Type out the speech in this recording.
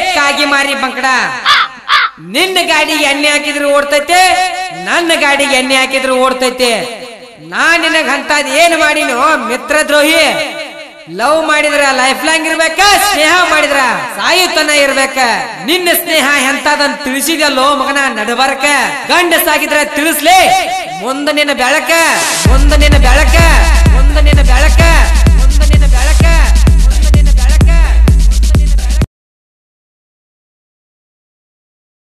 ಕಾಗಿ ಮಾರಿ ಬಂಕಡ ನಿನ್ನ ಗಾಡಿಗೆ ಎಣ್ಣೆ ಹಾಕಿದ್ರು ಓಡ್ತೈತೆ, ನನ್ನ ಗಾಡಿಗೆ ಎಣ್ಣೆ ಹಾಕಿದ್ರು ಓಡ್ತೈತೆ. ನಾ ನಿನಗ ಅಂತದ್ ಏನ್ ಮಾಡಿನೋ ಮಿತ್ರ ದ್ರೋಹಿ? ಲವ್ ಮಾಡಿದ್ರ ಲೈಫ್ ಲಾಂಗ್ ಇರ್ಬೇಕ, ಸ್ನೇಹ ಮಾಡಿದ್ರ ಸಾಯುತನ ಇರ್ಬೇಕ. ನಿನ್ನ ಸ್ನೇಹ ಎಂತದಂತ ತಿಳಿಸಿದಲ್ಲೋ ಮಗನ ನಡಬರ್ಕ. ಗಂಡಸಾಗಿದ್ರ ತಿಳಿಸ್ಲೇ ಮುಂದ ನಿನ್ನ ಬೆಳಕ, ಮುಂದ ನಿನ್ನ ಬೆಳಕ.